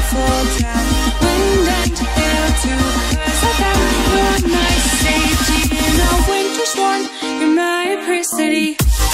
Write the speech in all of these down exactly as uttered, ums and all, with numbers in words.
fall down. Wind and hail to cause of that. You're my safety in a winter storm. You're my pretty city.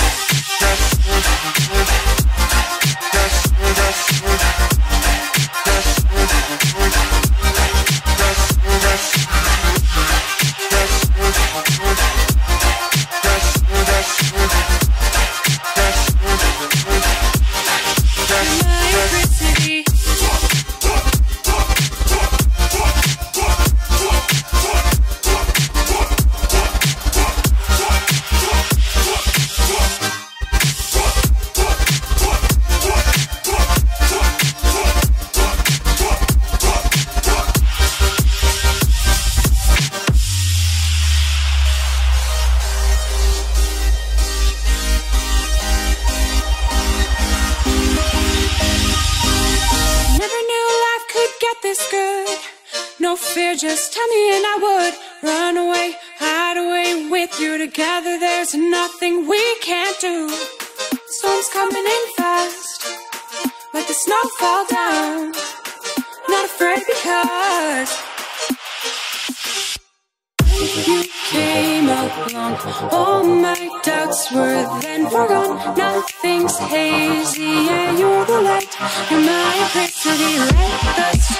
Just tell me and I would run away, hide away with you. Together there's nothing we can't do. The storm's coming in fast, like the snow fall down. Not afraid because you came along. All my doubts were then forgone. Nothing's hazy, yeah, you're the light. You're my pretty city. Let the